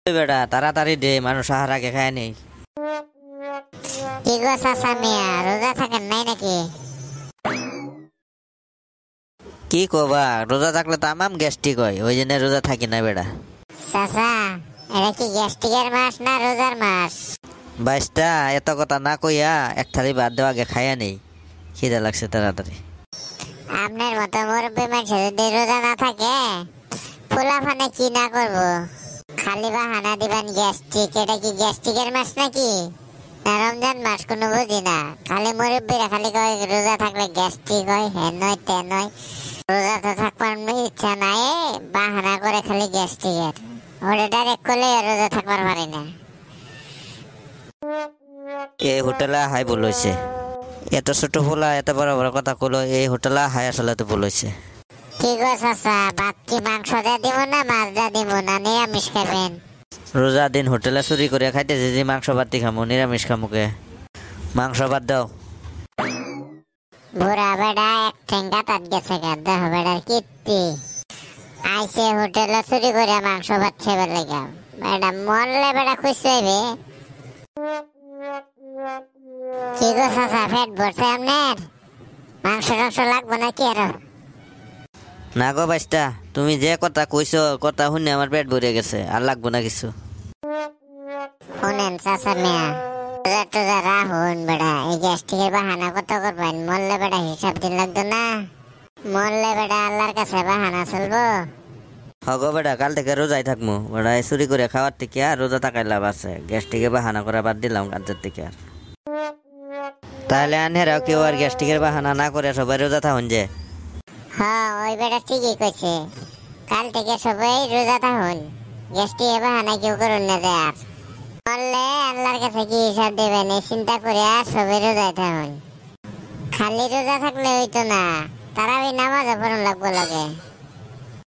বেটা তাড়াতাড়ি দে, মানুষ আহার আগে খায় নেই। কি গো চাচা মিয়া, রোজা থাকেন নাই নাকি? কি কবা, রোজা থাকলে তো আমাম গ্যাস্ট্রিক হয়, ওই জন্য রোজা থাকি না বেটা। চাচা এটা কি গ্যাস্ট্রিকের মাস না রোজার মাস? বাইশটা এত কথা না কইয়া এক থালি ভাত দেওয়া আগে খাইয়া নেই, খিদে লাগছে তাড়াতাড়ি। আপনার মতো মুরব্বী মানুষ যদি রোজা না থাকে পোলাপানে কি না করবো? খালি বাহানা দিবেন গ্যাস্ট্রিক। এটা কি গ্যাস্ট্রিকের মাস নাকি না রমজান মাস কোনো বুঝি না। খালি মুরব্বীরা খালি কয় রোজা থাকলে গ্যাস্ট্রিক হয়, হ্যাঁ নয় তে নয়। রোজা তো থাকবার ইচ্ছা নাই, বাহানা করে খালি গ্যাস্ট্রিকের। ওটা ডাইরেক্ট করলে রোজা থাকবার পারি না। এই হোটেলে হাই ভুল হয়েছে, এত ছোট পোলা এত বড় বড় কথা কলো। এই হোটেলে হাই আসলে তো ভুল হয়েছে। কি গো চাচা, ভাত কি মাংস দিয়ে দিব না মাছ দিয়ে দিব না নিরামিষ খাবেন? রোজা দিন হোটেলে চুরি করে খাইতেছে যে মাংস ভাত খামো, নিরামিষ খামুকে। মাংস ভাত দাও। বুড়া বেড়া এক ঠেঙ্গা তাত গেছে গা, দেহ বেড়ার কীর্তি। আইসে হোটেলে চুরি করে মাংস ভাত খেবে লেগা। বেড়া মরলে বেড়া খুশি হইবে। কি গো চাচা, পেট ভরছে আপনার? মাংস টাংস লাগবো নাকি আরো? না গো বাইশটা, তুমি যে কথা কইছো কথা শুনে আমার পেট ভরে গেছে, আর লাগবো না কিছু। শুনেন চাচা মিয়া, রোজা টোজা রাহুন বেড়া। এই গ্যাস্ট্রিকের বাহানা কত করবেন? মরলে বেড়া হিসাব দিন লাগতো না? মরলে বেড়া আল্লাহর কাছে বাহানা চলবো? হগো বেটা, কাল থেকে রোজাই থাকবো বেটা। এই চুরি করে খাওয়ার থেকে আর রোজা থাকায় লাভ আছে। গ্যাস্ট্রিকে বাহানা করা বাদ দিলাম কাজের থেকে। আর তাহলে আনহেরাও কেউ আর গ্যাস্ট্রিকের বাহানা না করে সবাই রোজা থাকুন যে। হ্যাঁ ওই বেটা ঠিকই কইছে, কাল থেকে সবাই রোজা থাকুন। গ্যাস্ট্রিকের বাহানা কেউ করুন না যায়। আর মরলে আল্লাহর কাছে কি হিসাব দেবেন এই চিন্তা করে আর সবাই রোজায় থাকুন। খালি রোজা থাকলে হইতো না, তারাবি নামাজও পড়ুন লাগবো লাগে।